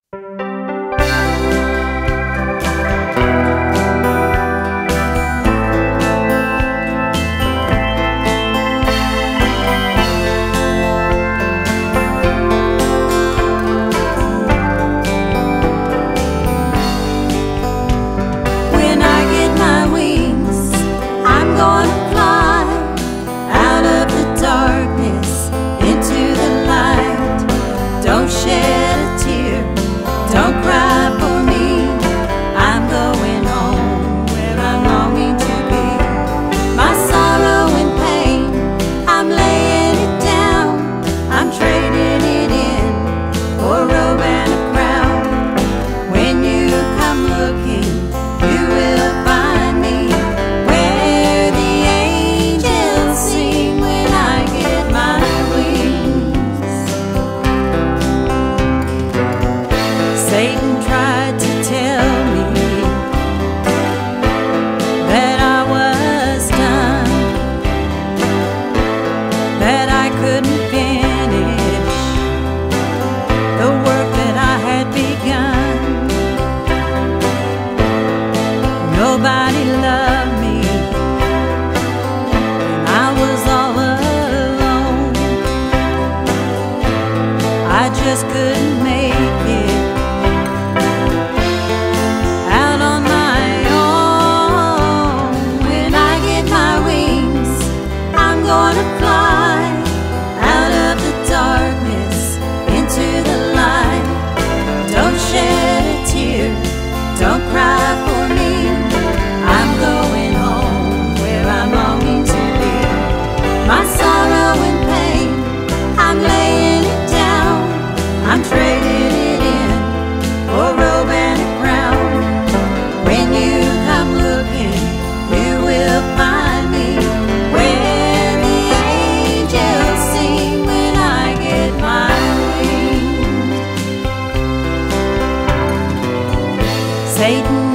Don't cry for me, I'm going home where I'm longing to be. My sorrow and pain, I'm laying it down. I'm trading it in for a robe and a crown. When you come looking, you will find me where the angels sing when I get my wings. Satan tried to tell me that I was done, that I couldn't finish the work that I had begun. Nobody loved me, and I was all alone. I just couldn't make it out on my own. When I get my wings, I'm gonna fly out of the darkness into the light. Don't shed a tear, don't cry for me. I'm going home where I'm longing to be. My sorrow and pain, I'm laying it down. I'm trading it in for a robe and a crown. When you come looking, you will find me where the angels sing when I get my wings. Satan